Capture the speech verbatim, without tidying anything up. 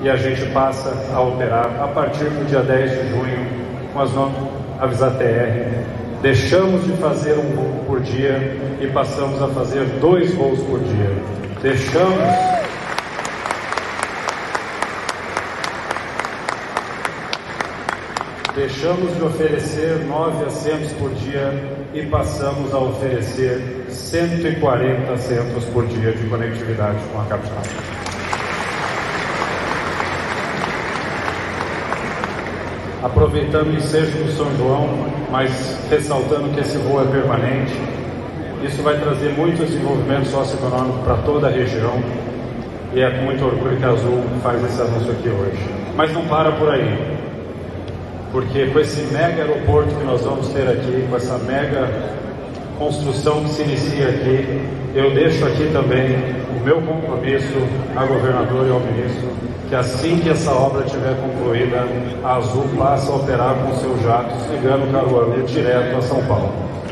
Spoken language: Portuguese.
e a gente passa a operar a partir do dia dez de junho com as novas aves A T R. Deixamos de fazer um voo por dia e passamos a fazer dois voos por dia. Deixamos... Deixamos de oferecer nove assentos por dia e passamos a oferecer cento e quarenta assentos por dia de conectividade com a capital. Aproveitando o ensejo do São João, mas ressaltando que esse voo é permanente, isso vai trazer muito desenvolvimento socioeconômico para toda a região e é com muito orgulho que a Azul faz esse anúncio aqui hoje. Mas não para por aí, porque com esse mega aeroporto que nós vamos ter aqui, com essa mega construção que se inicia aqui, eu deixo aqui também o meu compromisso à governadora e ao ministro, que assim que essa obra estiver concluída, a Azul passa a operar com seus jatos ligando Caruaru direto a São Paulo.